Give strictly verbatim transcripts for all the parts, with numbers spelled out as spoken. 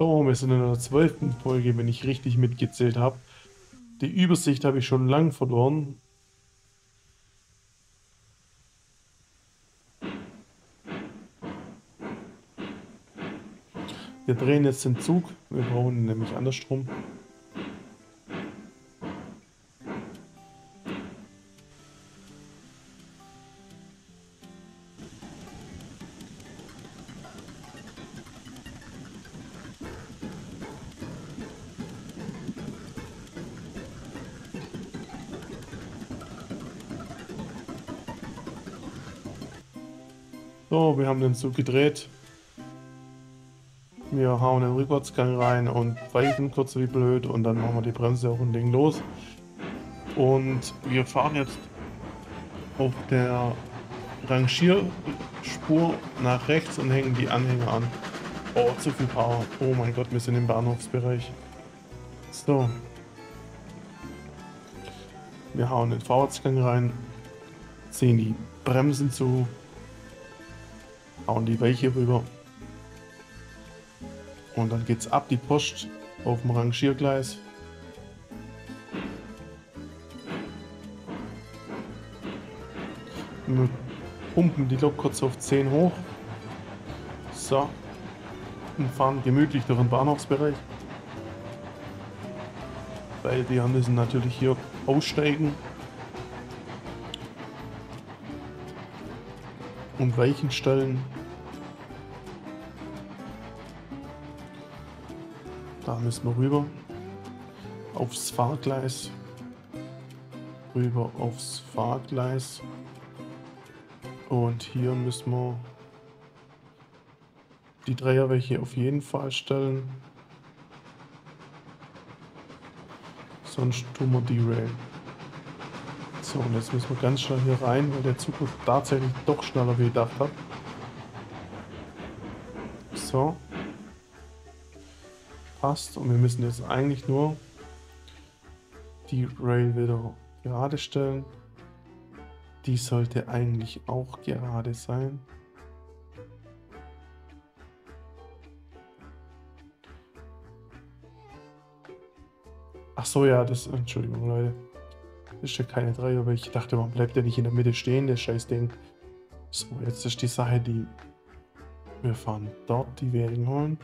So, wir sind in der zwölften Folge, wenn ich richtig mitgezählt habe. Die Übersicht habe ich schon lang verloren. Wir drehen jetzt den Zug. Wir brauchen ihn nämlich andersrum. So, wir haben den Zug gedreht. Wir hauen den Rückwärtsgang rein und weichen kurz wie blöd und dann machen wir die Bremse auch und legen los. Und wir fahren jetzt auf der Rangierspur nach rechts und hängen die Anhänger an. Oh, zu viel Power. Oh mein Gott, wir sind im Bahnhofsbereich. So. Wir hauen den Vorwärtsgang rein, ziehen die Bremsen zu, hauen die Weiche rüber. Und dann geht's ab die Post auf dem Rangiergleis. Wir pumpen die Lok kurz auf zehn hoch. So. Und fahren gemütlich durch den Bahnhofsbereich. Weil wir müssen natürlich hier aussteigen. Und Weichen stellen. Da müssen wir rüber. Aufs Fahrgleis. Rüber aufs Fahrgleis. Und hier müssen wir die Dreierweiche auf jeden Fall stellen. Sonst tun wir die Rail. So, und jetzt müssen wir ganz schnell hier rein, weil der Zug tatsächlich doch schneller wie gedacht hat. So. Passt. Und wir müssen jetzt eigentlich nur die Rail wieder gerade stellen. Die sollte eigentlich auch gerade sein. Ach so, ja, das, Entschuldigung, Leute. Das ist ja keine Dreier, aber ich dachte, man bleibt ja nicht in der Mitte stehen, das Scheißding. So, jetzt ist die Sache, die wir fahren dort die Wägen holen.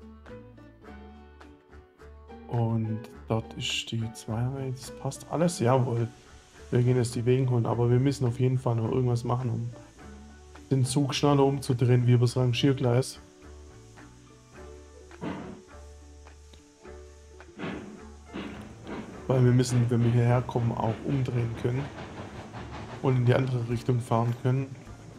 Und dort ist die Zweierreihe, das passt alles, jawohl. Wir gehen jetzt die Wägen holen, aber wir müssen auf jeden Fall noch irgendwas machen, um den Zug schneller umzudrehen, wie über das Rangiergleis. Weil wir müssen, wenn wir hierher kommen, auch umdrehen können und in die andere Richtung fahren können.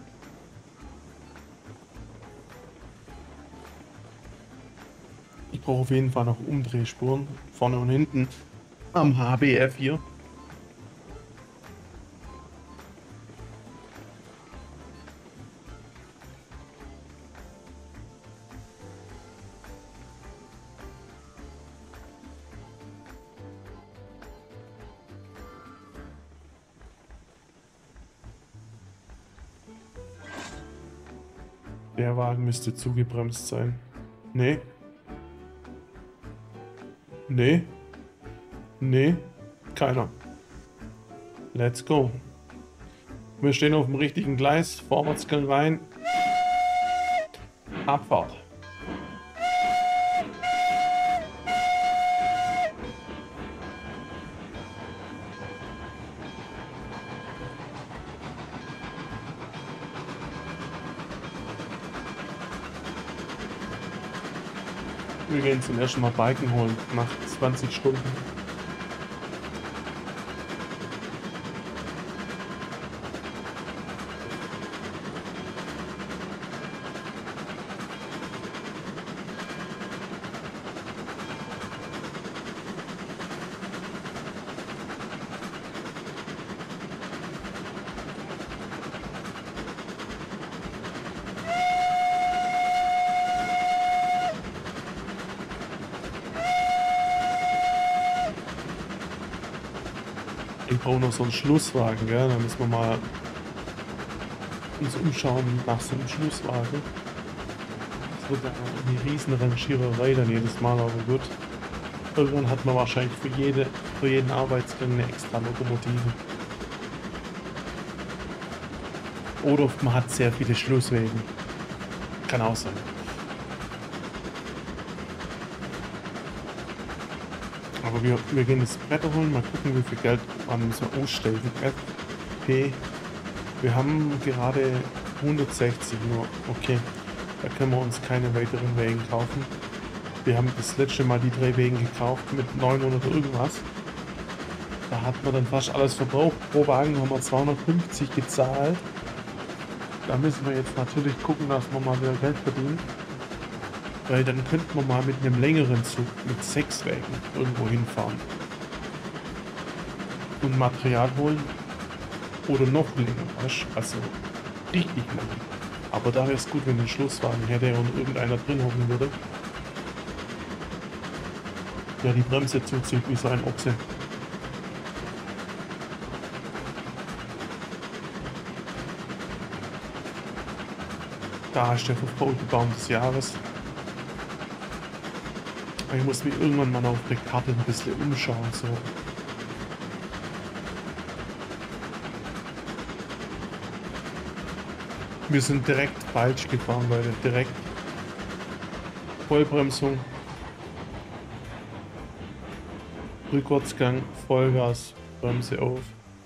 Ich brauche auf jeden Fall noch Umdrehspuren, vorne und hinten am H B F hier. Der Wagen müsste zugebremst sein. Nee. Nee. Nee. Keiner. Let's go. Wir stehen auf dem richtigen Gleis. Vorwärtsgang rein. Abfahrt. Wir gehen zum ersten Mal Biken holen, nach zwanzig Stunden. Ich brauche noch so einen Schlusswagen, gell? Da müssen wir mal uns umschauen nach so einem Schlusswagen. wird eine riesen Rangiererei dann jedes Mal, aber gut. Irgendwann hat man wahrscheinlich für, jede, für jeden Arbeitsgang eine extra Lokomotive. Oder man hat sehr viele Schlusswegen. Kann auch sein. Aber wir, wir gehen das Bretter holen, mal gucken, wie viel Geld man so ausstellt. F P. Wir haben gerade hundertsechzig nur. Okay, da können wir uns keine weiteren Wägen kaufen. Wir haben das letzte Mal die drei Wägen gekauft mit neunhundert irgendwas. Da hat man dann fast alles verbraucht. Pro Wagen haben wir zweihundertfünfzig gezahlt. Da müssen wir jetzt natürlich gucken, dass wir mal wieder Geld verdienen. Weil dann könnten wir mal mit einem längeren Zug, mit sechs Wägen, irgendwo hinfahren. Und Material holen. Oder noch länger, weißt du? Also richtig lang. Aber da wäre es gut, wenn ein Schlusswagen hätte und irgendeiner drin hocken würde. Der die Bremse zuzieht wie so ein Ochse. Da ist der verfaulte Baum des Jahres. Ich muss mich irgendwann mal auf der Karte ein bisschen umschauen. So. Wir sind direkt falsch gefahren, Leute. Direkt Vollbremsung. Rückwärtsgang, Vollgas, Bremse auf.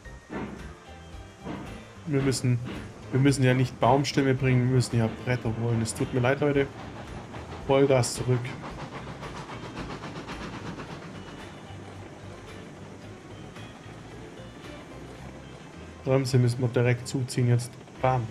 Wir müssen, wir müssen ja nicht Baumstämme bringen, wir müssen ja Bretter holen. Es tut mir leid, Leute. Vollgas zurück. Bremse müssen wir direkt zuziehen jetzt. Bam.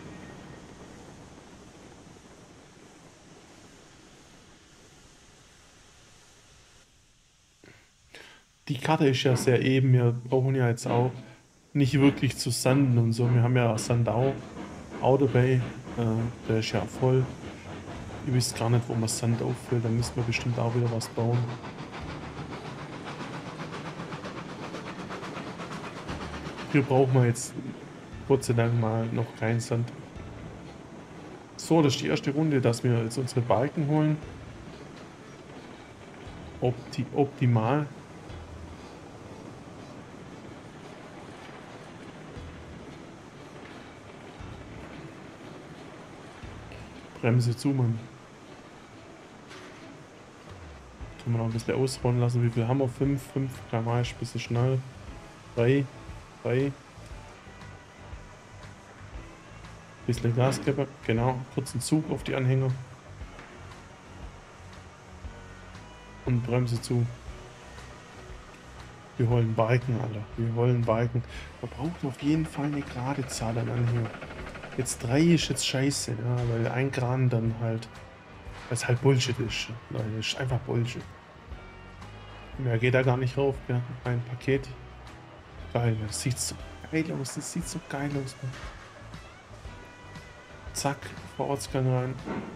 Die Karte ist ja sehr eben. Wir brauchen ja jetzt auch nicht wirklich zu sanden und so. Wir haben ja Sandau, Outer Bay, äh, der ist ja voll. Ihr wisst gar nicht, wo man Sand auffüllt. Da müssen wir bestimmt auch wieder was bauen. Hier brauchen wir jetzt Gott sei Dank mal noch keinen Sand. So, das ist die erste Runde, dass wir jetzt unsere Balken holen. Opti optimal. Bremse zu, Mann. Können wir noch ein bisschen ausrollen lassen. Wie viel haben wir? fünf, fünf Kilometer pro Stunde ist ein bisschen schnell. drei, drei. Bisschen Gas geben. Genau. Kurzen Zug auf die Anhänger. Und Bremse zu. Wir wollen Balken, Alter. Wir wollen Balken. Man braucht auf jeden Fall eine gerade Zahl an Anhänger. Jetzt drei ist jetzt scheiße, ja, weil ein Kran dann halt, weil es halt Bullshit ist. Leute, ist einfach Bullshit. Mehr geht da gar nicht rauf, ja. Ein Paket. Geil, das sieht so geil aus, das sieht so geil aus. Man. Zack, Vorortsgang rein.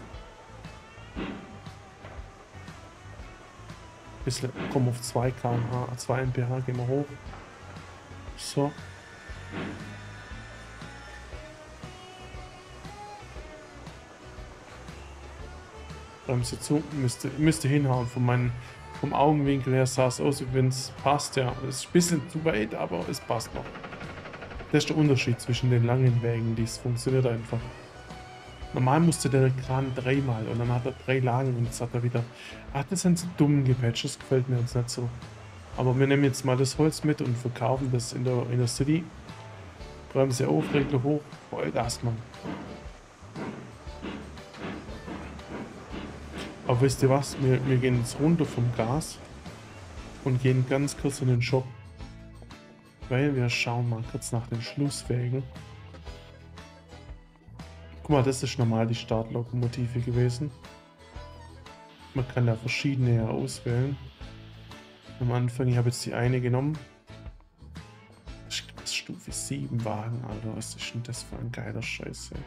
Bisschen, komm auf zwei Kilometer pro Stunde, zwei Ampere pro Stunde, gehen wir hoch. So. Bremse zu, müsste, müsste hinhauen. Von meinem, vom Augenwinkel her sah es aus, wie wenn es passt. Ja, es ist ein bisschen zu weit, aber es passt noch. Das ist der Unterschied zwischen den langen Wägen, dies funktioniert einfach. Normal musste der Kran dreimal und dann hat er drei Lagen und jetzt hat er wieder. Ach, das sind so dumm gepatcht, das gefällt mir jetzt nicht so. Aber wir nehmen jetzt mal das Holz mit und verkaufen das in der, in der City. Bremse auf, Regler hoch, Vollgas, Mann. Aber wisst ihr was? Wir, wir gehen jetzt runter vom Gas und gehen ganz kurz in den Shop. Weil wir schauen mal kurz nach den Schlusswägen. Guck mal, das ist normal die Startlokomotive gewesen. Man kann da verschiedene auswählen. Am Anfang, ich habe jetzt die eine genommen. Das ist Stufe sieben Wagen, Alter. Was ist denn das für ein geiler Scheiß, ey.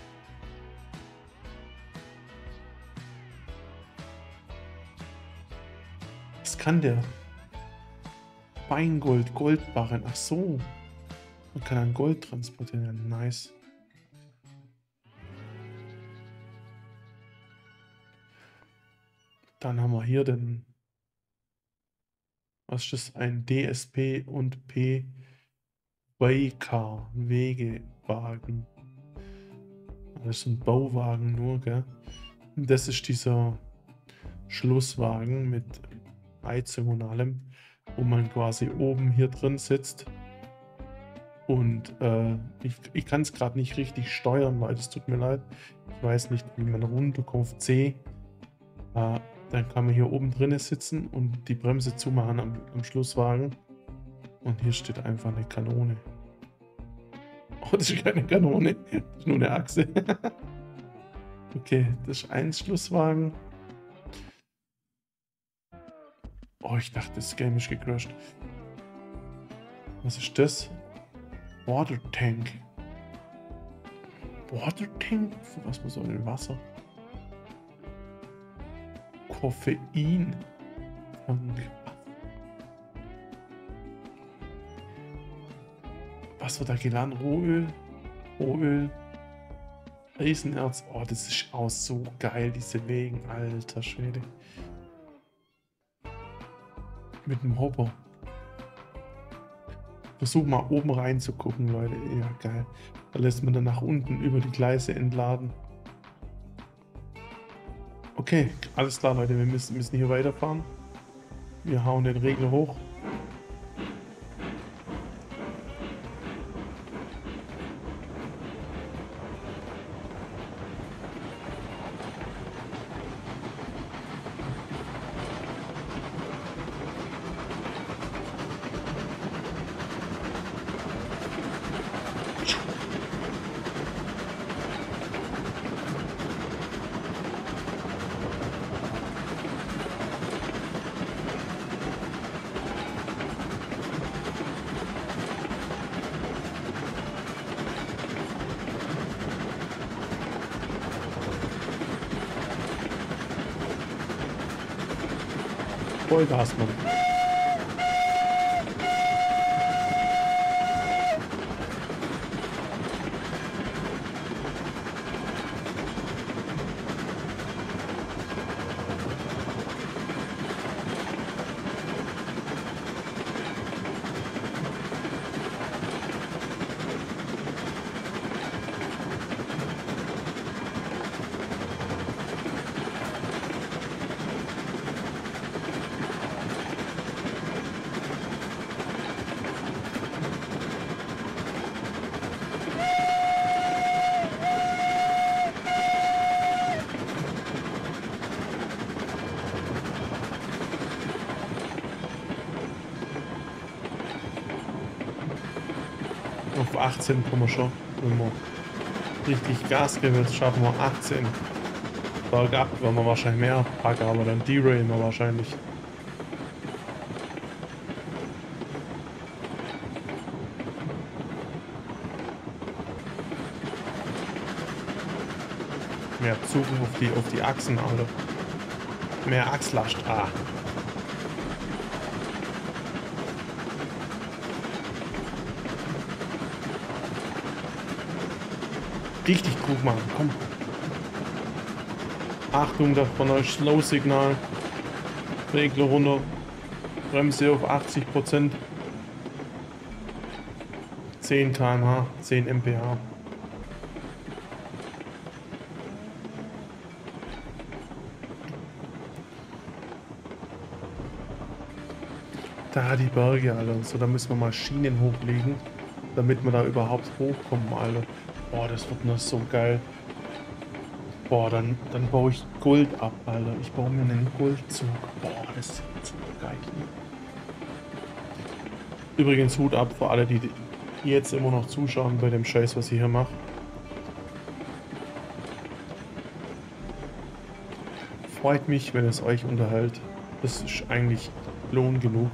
Was kann der? Feingold, Goldbarren. Ach so. Man kann dann Gold transportieren. Nice. Dann haben wir hier den, was ist das? Ein D S P und P Waycar Wegewagen. Das ist ein Bauwagen nur, gell? Und das ist dieser Schlusswagen mit Heizung und allem, wo man quasi oben hier drin sitzt. Und äh, ich, ich kann es gerade nicht richtig steuern, weil es tut mir leid. Ich weiß nicht, wie man runterkommt auf C. Äh, dann kann man hier oben drinnen sitzen und die Bremse zumachen am, am Schlusswagen. Und hier steht einfach eine Kanone. Oh, das ist keine Kanone. Das ist nur eine Achse. Okay, das ist ein Schlusswagen. Oh, ich dachte, das Game ist gecrashed. Was ist das? Water Tank. Water Tank? Für was muss man denn Wasser? Koffein. Was wird da geladen? Rohöl? Rohöl? Eisenerz. Oh, das ist auch so geil, diese Wegen. Alter Schwede. Mit dem Hopper. Versuch mal oben rein zu gucken, Leute. Ja, geil. Da lässt man dann nach unten über die Gleise entladen. Okay, alles klar, Leute. Wir müssen, müssen hier weiterfahren. Wir hauen den Regler hoch. Vollgas, Mann. Auf achtzehn kommen wir schon. Wenn wir richtig Gas geben, jetzt schaffen wir achtzehn. Bergab werden wir wahrscheinlich mehr packen, aber dann derailen wir wahrscheinlich. Mehr Zug auf die, auf die Achsen, Alter. Mehr Achslast. Ah. Richtig gut machen, komm. Achtung, da von euch Slow-Signal. Regler runter. Bremse auf achtzig Prozent. zehn Kilometer pro Stunde, zehn Kilometer pro Stunde. Da die Berge, Alter. So, da müssen wir Maschinen hochlegen, damit wir da überhaupt hochkommen, Alter. Boah, das wird noch so geil. Boah, dann, dann baue ich Gold ab, Alter. Ich baue mir einen Goldzug. Boah, das ist so geil. Übrigens Hut ab für alle, die jetzt immer noch zuschauen bei dem Scheiß, was ich hier mache. Freut mich, wenn es euch unterhält. Das ist eigentlich Lohn genug.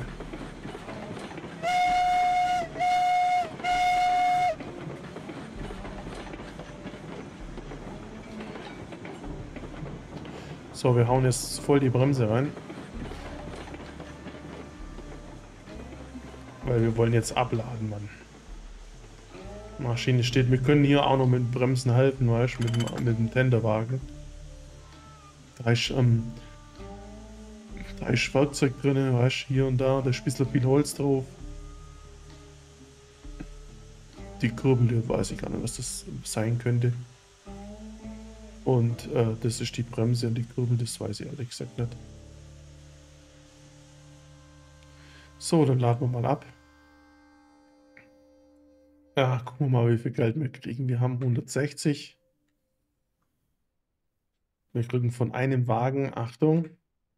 So, wir hauen jetzt voll die Bremse rein. Weil wir wollen jetzt abladen, Mann. Maschine steht. Wir können hier auch noch mit Bremsen helfen, weißt du, mit dem, mit dem Tenderwagen. Da ist, ähm, Da ist Werkzeug drin, weißt du, hier und da, da ist ein bisschen viel Holz drauf. Die Kurbel, die weiß ich gar nicht, was das sein könnte. Und äh, das ist die Bremse und die Kurbel, das weiß ich ehrlich gesagt nicht. So, dann laden wir mal ab. Ja, gucken wir mal, wie viel Geld wir kriegen. Wir haben hundertsechzig. Wir kriegen von einem Wagen, Achtung.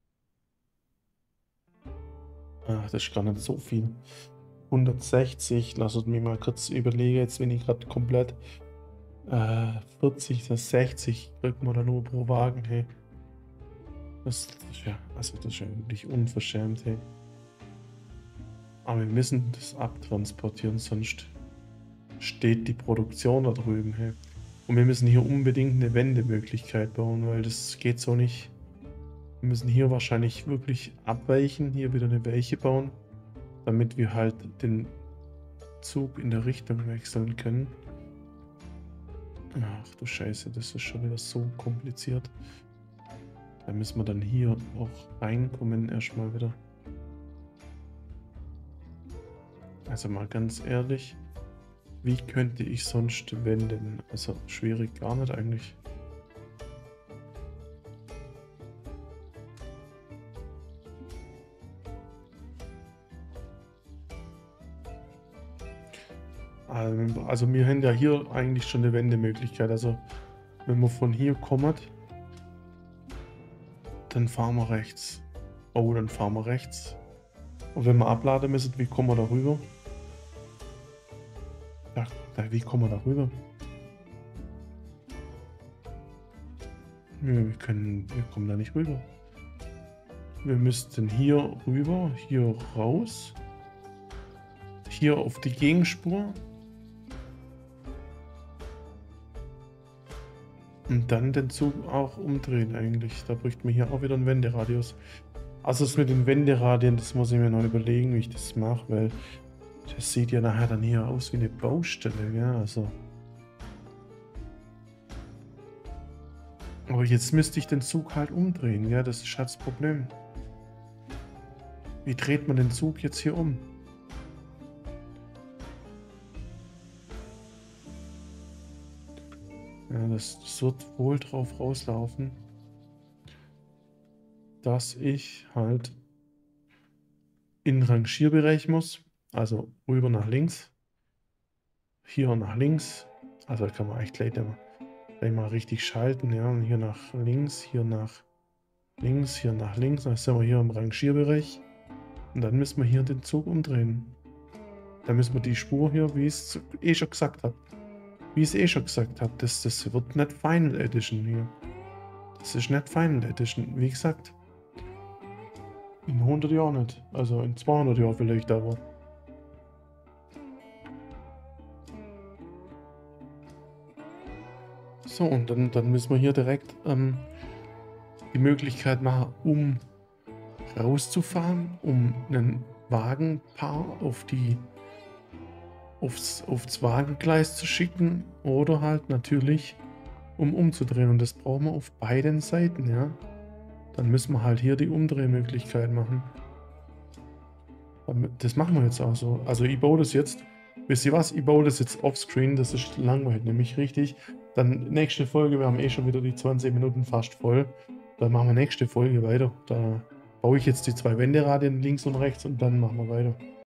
Ach, das ist gar nicht so viel. hundertsechzig, lass uns mich mal kurz überlegen, jetzt bin ich gerade komplett. Äh, vierzig, das sechzig kriegt man da nur pro Wagen, hey. Das, das ist ja, also das ist ja wirklich unverschämt, hey. Aber wir müssen das abtransportieren, sonst steht die Produktion da drüben, hey. Und wir müssen hier unbedingt eine Wendemöglichkeit bauen, weil das geht so nicht. Wir müssen hier wahrscheinlich wirklich abweichen, hier wieder eine Weiche bauen, damit wir halt den Zug in der Richtung wechseln können. Ach du Scheiße, das ist schon wieder so kompliziert. Da müssen wir dann hier auch reinkommen erstmal wieder. Also mal ganz ehrlich, wie könnte ich sonst wenden? Also schwierig gar nicht eigentlich. Also wir haben ja hier eigentlich schon eine Wendemöglichkeit. Also wenn wir von hier kommen, dann fahren wir rechts. Oh, dann fahren wir rechts. Und wenn wir abladen müssen, wie kommen wir da rüber? Ja, wie kommen wir da rüber? Wir können, wir kommen da nicht rüber. Wir müssten hier rüber, hier raus. Hier auf die Gegenspur. Und dann den Zug auch umdrehen eigentlich. Da bräuchte man hier auch wieder einen Wenderadius. Also das mit den Wenderadien, das muss ich mir noch überlegen, wie ich das mache, weil das sieht ja nachher dann hier aus wie eine Baustelle, ja, also. Aber jetzt müsste ich den Zug halt umdrehen, ja, das ist halt das Problem. Wie dreht man den Zug jetzt hier um? Ja, das, das wird wohl drauf rauslaufen, dass ich halt in den Rangierbereich muss, also rüber nach links, hier nach links, also da kann man echt gleich mal, gleich mal richtig schalten, ja, und hier nach links, hier nach links, hier nach links, dann sind wir hier im Rangierbereich und dann müssen wir hier den Zug umdrehen. Dann müssen wir die Spur hier, wie ich es eh schon gesagt habe, wie ich es eh schon gesagt habe, das, das wird nicht Final Edition hier. Das ist nicht Final Edition, wie gesagt. In hundert Jahren nicht. Also in zweihundert Jahren vielleicht, aber. So, und dann, dann müssen wir hier direkt ähm, die Möglichkeit machen, um rauszufahren, um einen Wagenpaar auf die aufs, aufs Wagengleis zu schicken oder halt natürlich um umzudrehen, und das brauchen wir auf beiden Seiten, ja. Dann müssen wir halt hier die Umdrehmöglichkeit machen. Das machen wir jetzt auch so. Also ich baue das jetzt, wisst ihr was, ich baue das jetzt offscreen, das ist langweilig, nämlich richtig. Dann nächste Folge, wir haben eh schon wieder die zwanzig Minuten fast voll. Dann machen wir nächste Folge weiter. Da baue ich jetzt die zwei Wenderadien links und rechts und dann machen wir weiter.